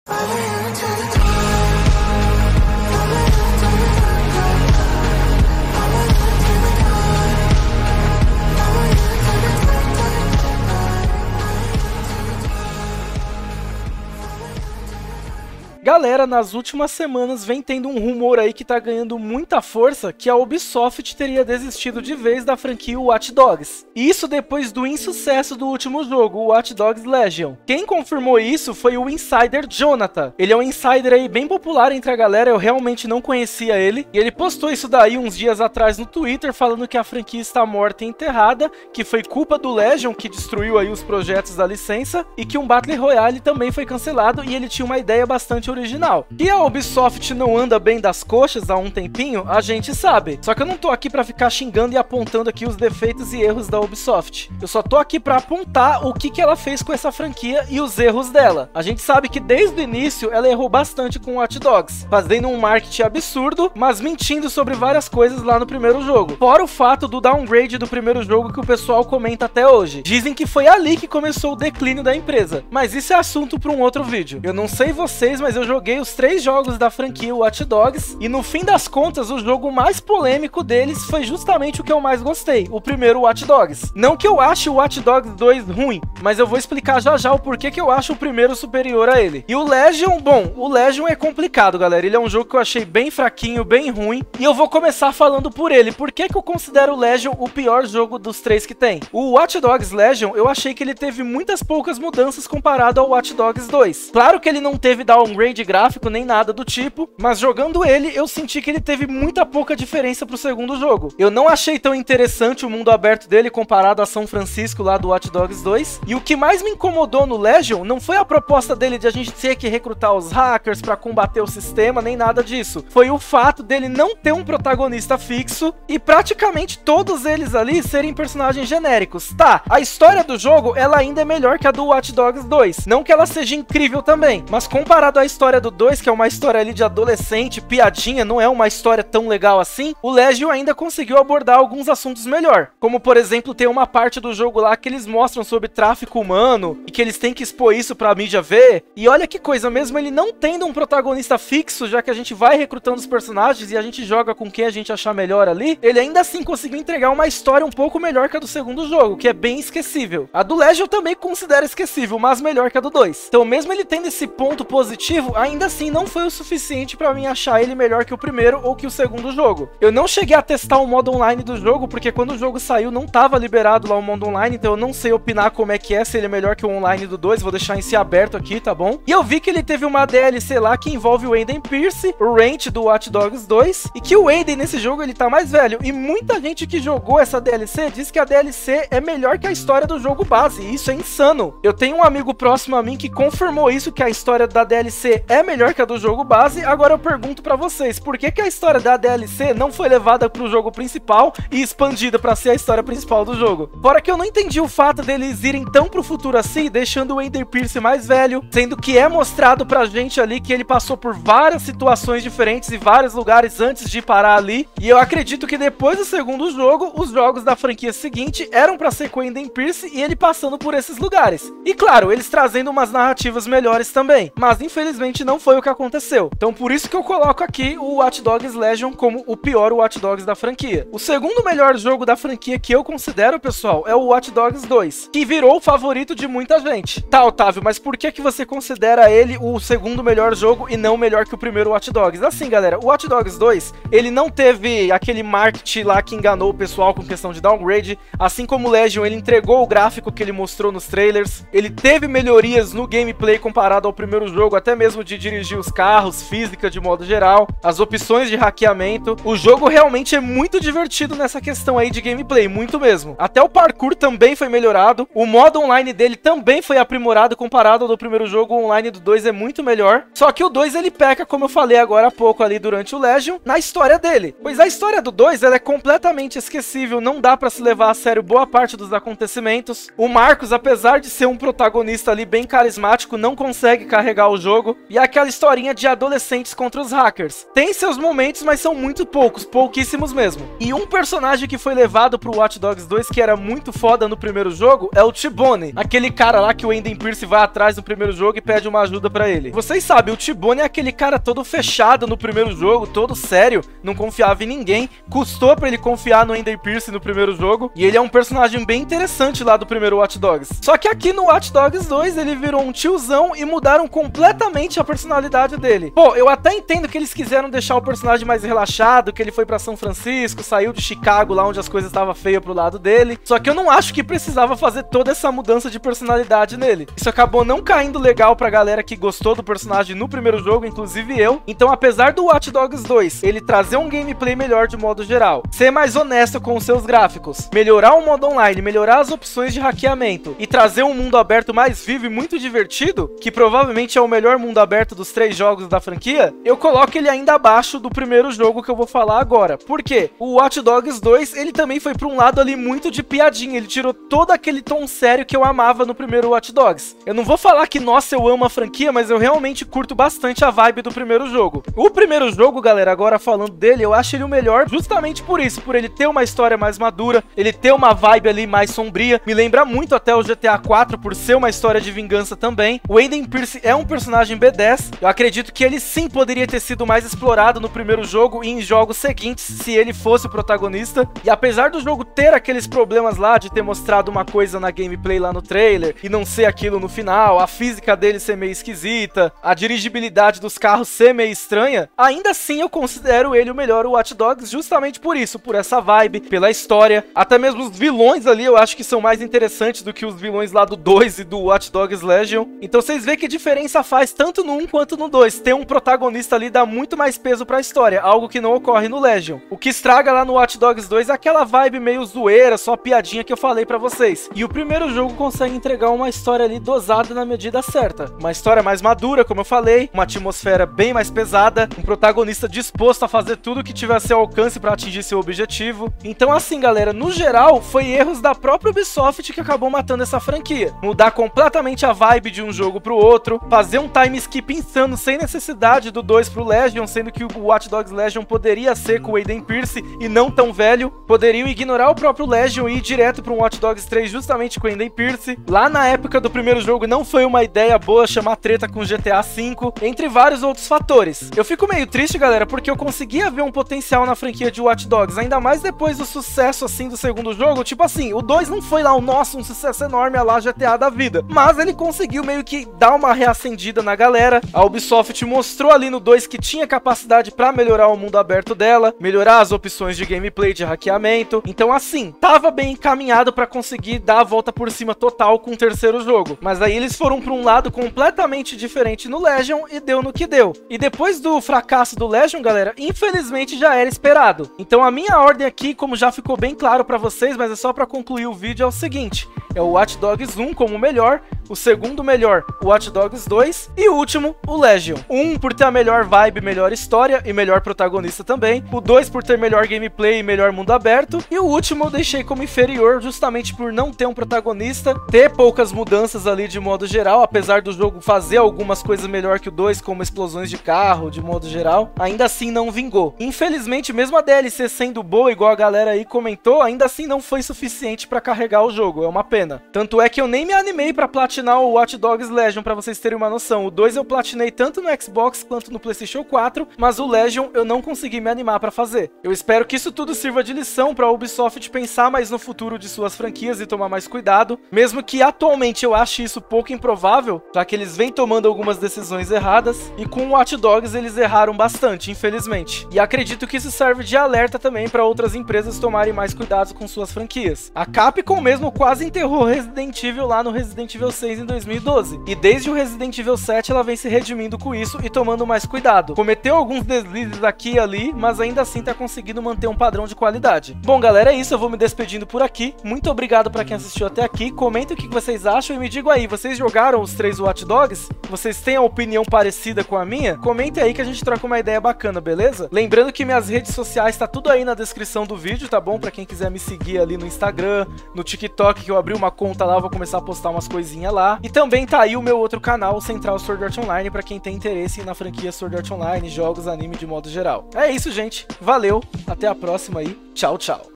Galera, nas últimas semanas vem tendo um rumor aí que tá ganhando muita força que a Ubisoft teria desistido de vez da franquia Watch Dogs. Isso depois do insucesso do último jogo, o Watch Dogs Legion. Quem confirmou isso foi o insider Jonathan. Ele é um insider aí bem popular entre a galera, eu realmente não conhecia ele. E ele postou isso daí uns dias atrás no Twitter, falando que a franquia está morta e enterrada, que foi culpa do Legion que destruiu aí os projetos da licença, e que um Battle Royale também foi cancelado, e ele tinha uma ideia bastante original. Que a Ubisoft não anda bem das coxas há um tempinho, a gente sabe. Só que eu não tô aqui pra ficar xingando e apontando aqui os defeitos e erros da Ubisoft. Eu só tô aqui pra apontar o que ela fez com essa franquia e os erros dela. A gente sabe que desde o início ela errou bastante com Watch Dogs, fazendo um marketing absurdo, mas mentindo sobre várias coisas lá no primeiro jogo. Fora o fato do downgrade do primeiro jogo que o pessoal comenta até hoje. Dizem que foi ali que começou o declínio da empresa. Mas isso é assunto pra um outro vídeo. Eu não sei vocês, mas eu joguei os 3 jogos da franquia Watch Dogs e no fim das contas o jogo mais polêmico deles foi justamente o que eu mais gostei, o primeiro Watch Dogs. Não que eu ache o Watch Dogs 2 ruim, mas eu vou explicar já já o porquê que eu acho o primeiro superior a ele. E o Legion, bom, o Legion é complicado, galera. Ele é um jogo que eu achei bem fraquinho, bem ruim, e eu vou começar falando por ele. Por que que eu considero o Legion o pior jogo dos 3 que tem? O Watch Dogs Legion, eu achei que ele teve muitas poucas mudanças comparado ao Watch Dogs 2. Claro que ele não teve downgrade gráfico nem nada do tipo, mas jogando ele, eu senti que ele teve muita pouca diferença pro segundo jogo. Eu não achei tão interessante o mundo aberto dele comparado a São Francisco lá do Watch Dogs 2, e o que mais me incomodou no Legion não foi a proposta dele de a gente ter que recrutar os hackers pra combater o sistema, nem nada disso. Foi o fato dele não ter um protagonista fixo e praticamente todos eles ali serem personagens genéricos. Tá, a história do jogo, ela ainda é melhor que a do Watch Dogs 2. Não que ela seja incrível também, mas comparado à história do 2, que é uma história ali de adolescente, piadinha, não é uma história tão legal assim, o Legion ainda conseguiu abordar alguns assuntos melhor. Como, por exemplo, tem uma parte do jogo lá que eles mostram sobre tráfico humano e que eles têm que expor isso pra mídia ver. E olha que coisa, mesmo ele não tendo um protagonista fixo, já que a gente vai recrutando os personagens e a gente joga com quem a gente achar melhor ali, ele ainda assim conseguiu entregar uma história um pouco melhor que a do segundo jogo, que é bem esquecível. A do Legion eu também considero esquecível, mas melhor que a do 2. Então, mesmo ele tendo esse ponto positivo, ainda assim não foi o suficiente pra mim achar ele melhor que o primeiro ou que o segundo jogo. Eu não cheguei a testar o modo online do jogo, porque quando o jogo saiu não tava liberado lá o modo online, então eu não sei opinar como é que é, se ele é melhor que o online do 2, vou deixar em si aberto aqui, tá bom? E eu vi que ele teve uma DLC lá que envolve o Aiden Pierce, o Ranch do Watch Dogs 2, e que o Aiden nesse jogo ele tá mais velho, e muita gente que jogou essa DLC diz que a DLC é melhor que a história do jogo base, e isso é insano. Eu tenho um amigo próximo a mim que confirmou isso, que a história da DLC é melhor que a do jogo base. Agora eu pergunto pra vocês, por que que a história da DLC não foi levada pro jogo principal e expandida pra ser a história principal do jogo? Fora que eu não entendi o fato deles irem tão pro futuro assim, deixando o Aiden Pierce mais velho, sendo que é mostrado pra gente ali que ele passou por várias situações diferentes e vários lugares antes de parar ali, e eu acredito que depois do segundo jogo, os jogos da franquia seguinte eram pra ser com o Aiden Pierce e ele passando por esses lugares. E claro, eles trazendo umas narrativas melhores também, mas infelizmente não foi o que aconteceu. Então por isso que eu coloco aqui o Watch Dogs Legion como o pior Watch Dogs da franquia. O segundo melhor jogo da franquia que eu considero, pessoal, é o Watch Dogs 2, que virou o favorito de muita gente. Tá, Otávio, mas por que que você considera ele o segundo melhor jogo e não melhor que o primeiro Watch Dogs? Assim, galera, o Watch Dogs 2, ele não teve aquele marketing lá que enganou o pessoal com questão de downgrade, assim como o Legion, ele entregou o gráfico que ele mostrou nos trailers, ele teve melhorias no gameplay comparado ao primeiro jogo, até mesmo de dirigir os carros, física de modo geral, as opções de hackeamento. O jogo realmente é muito divertido nessa questão aí de gameplay, muito mesmo. Até o parkour também foi melhorado, o modo online dele também foi aprimorado comparado ao do primeiro jogo, o online do 2 é muito melhor. Só que o 2 ele peca, como eu falei agora há pouco ali durante o Legion, na história dele. Pois a história do 2 ela é completamente esquecível, não dá pra se levar a sério boa parte dos acontecimentos. O Marcos, apesar de ser um protagonista ali bem carismático, não consegue carregar o jogo. E é aquela historinha de adolescentes contra os hackers. Tem seus momentos, mas são muito poucos, pouquíssimos mesmo. E um personagem que foi levado pro Watch Dogs 2 que era muito foda no primeiro jogo é o T-Bone, aquele cara lá que o Aiden Pearce vai atrás no primeiro jogo e pede uma ajuda pra ele. Vocês sabem, o T-Bone é aquele cara todo fechado no primeiro jogo, todo sério, não confiava em ninguém, custou pra ele confiar no Aiden Pearce no primeiro jogo, e ele é um personagem bem interessante lá do primeiro Watch Dogs. Só que aqui no Watch Dogs 2 ele virou um tiozão e mudaram completamente a personalidade dele. Pô, eu até entendo que eles quiseram deixar o personagem mais relaxado, que ele foi pra São Francisco, saiu de Chicago, lá onde as coisas estavam feias pro lado dele, só que eu não acho que precisava fazer toda essa mudança de personalidade nele. Isso acabou não caindo legal pra galera que gostou do personagem no primeiro jogo, inclusive eu. Então, apesar do Watch Dogs 2 ele trazer um gameplay melhor de modo geral, ser mais honesto com os seus gráficos, melhorar o modo online, melhorar as opções de hackeamento e trazer um mundo aberto mais vivo e muito divertido, que provavelmente é o melhor mundo aberto dos 3 jogos da franquia, eu coloco ele ainda abaixo do primeiro jogo que eu vou falar agora. Por quê? O Watch Dogs 2, ele também foi pra um lado ali muito de piadinha, ele tirou todo aquele tom sério que eu amava no primeiro Watch Dogs. Eu não vou falar que, nossa, eu amo a franquia, mas eu realmente curto bastante a vibe do primeiro jogo. O primeiro jogo, galera, agora falando dele, eu acho ele o melhor justamente por isso, por ele ter uma história mais madura, ele ter uma vibe ali mais sombria, me lembra muito até o GTA 4 por ser uma história de vingança também. O Aiden Pearce é um personagem B10, eu acredito que ele sim poderia ter sido mais explorado no primeiro jogo e em jogos seguintes, se ele fosse o protagonista. E apesar do jogo ter aqueles problemas lá de ter mostrado uma coisa na gameplay lá no trailer e não ser aquilo no final, a física dele ser meio esquisita, a dirigibilidade dos carros ser meio estranha, ainda assim eu considero ele o melhor Watch Dogs justamente por isso, por essa vibe, pela história, até mesmo os vilões ali eu acho que são mais interessantes do que os vilões lá do 2 e do Watch Dogs Legion. Então vocês veem que diferença faz tanto no 1 quanto no 2, ter um protagonista ali dá muito mais peso pra história, algo que não ocorre no Legion. O que estraga lá no Watch Dogs 2 é aquela vibe meio zoeira, só piadinha que eu falei pra vocês. E o primeiro jogo consegue entregar uma história ali dosada na medida certa. Uma história mais madura, como eu falei, uma atmosfera bem mais pesada, um protagonista disposto a fazer tudo que tiver a seu alcance pra atingir seu objetivo. Então assim, galera, no geral, foi erros da própria Ubisoft que acabou matando essa franquia. Mudar completamente a vibe de um jogo pro outro, fazer um time skip insano sem necessidade do 2 pro Legion, sendo que o Watch Dogs Legion poderia ser com o Aiden Pearce e não tão velho. Poderiam ignorar o próprio Legion e ir direto para um Watch Dogs 3 justamente com o Aiden Pearce. Lá na época do primeiro jogo não foi uma ideia boa chamar treta com GTA V, entre vários outros fatores. Eu fico meio triste, galera, porque eu conseguia ver um potencial na franquia de Watch Dogs, ainda mais depois do sucesso assim do segundo jogo. Tipo assim, o 2 não foi lá um sucesso enorme a lá GTA da vida, mas ele conseguiu meio que dar uma reacendida na galera. A Ubisoft mostrou ali no 2 que tinha capacidade para melhorar o mundo aberto dela, melhorar as opções de gameplay, de hackeamento. Então assim, tava bem encaminhado para conseguir dar a volta por cima total com o terceiro jogo. Mas aí eles foram para um lado completamente diferente no Legion e deu no que deu. E depois do fracasso do Legion, galera, infelizmente já era esperado. Então a minha ordem aqui, como já ficou bem claro para vocês, mas é só para concluir o vídeo, é o seguinte: é o Watch Dogs 1 como o melhor, o segundo melhor, o Watch Dogs 2 e o último, o Legion. Um por ter a melhor vibe, melhor história e melhor protagonista também, o 2 por ter melhor gameplay e melhor mundo aberto, e o último eu deixei como inferior justamente por não ter um protagonista, ter poucas mudanças ali de modo geral, apesar do jogo fazer algumas coisas melhor que o 2, como explosões de carro, de modo geral, ainda assim não vingou. Infelizmente, mesmo a DLC sendo boa, igual a galera aí comentou, ainda assim não foi suficiente pra carregar o jogo, é uma pena. Tanto é que eu nem me animei pra platinar o Watch Dogs Legion, pra vocês terem uma noção. O 2 eu platinei tanto no Xbox quanto no PlayStation 4, mas o Legion eu não consegui me animar pra fazer. Eu espero que isso tudo sirva de lição pra Ubisoft pensar mais no futuro de suas franquias e tomar mais cuidado, mesmo que atualmente eu ache isso pouco improvável, já que eles vêm tomando algumas decisões erradas, e com o Watch Dogs eles erraram bastante, infelizmente. E acredito que isso serve de alerta também pra outras empresas tomarem mais cuidado com suas franquias. A Capcom mesmo quase enterrou Resident Evil lá no Resident Evil 6 em 2012, e desde o Resident Evil 7 ela vem se redimindo com isso e tomando mais cuidado. Cometeu alguns deslizes aqui e ali, mas ainda assim tá conseguindo manter um padrão de qualidade. Bom, galera, é isso, eu vou me despedindo por aqui. Muito obrigado pra quem assistiu até aqui. Comentem o que vocês acham e me digam aí, vocês jogaram os 3 Watch Dogs? Vocês têm a opinião parecida com a minha? Comentem aí que a gente troca uma ideia bacana, beleza? Lembrando que minhas redes sociais tá tudo aí na descrição do vídeo, tá bom? Pra quem quiser me seguir ali no Instagram, no TikTok, que eu abri uma conta lá, eu vou começar a postar umas coisinhas lá. E também tá aí o meu outro canal, o Central Sword Art Online, pra quem tem interesse na franquia Sword Art Online, jogos, anime de modo geral. É isso, gente. Valeu, até a próxima aí. Tchau, tchau.